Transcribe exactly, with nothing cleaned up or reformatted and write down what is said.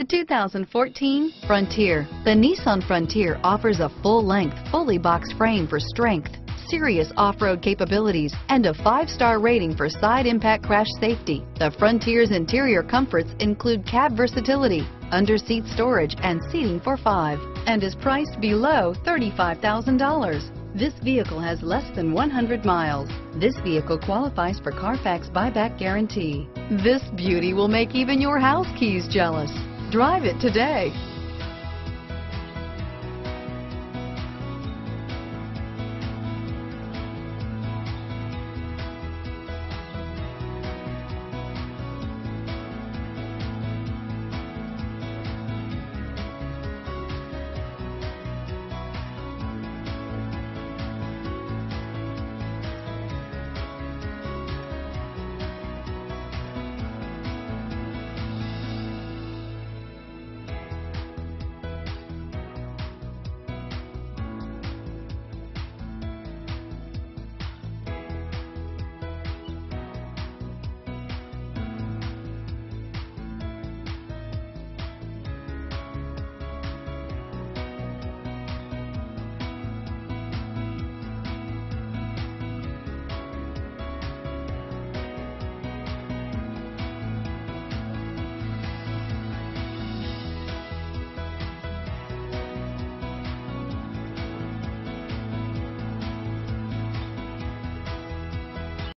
The two thousand fourteen Frontier. The Nissan Frontier offers a full-length, fully boxed frame for strength, serious off-road capabilities, and a five-star rating for side impact crash safety. The Frontier's interior comforts include cab versatility, under-seat storage, and seating for five, and is priced below thirty-five thousand dollars. This vehicle has less than one hundred miles. This vehicle qualifies for Carfax buyback guarantee. This beauty will make even your house keys jealous. Drive it today.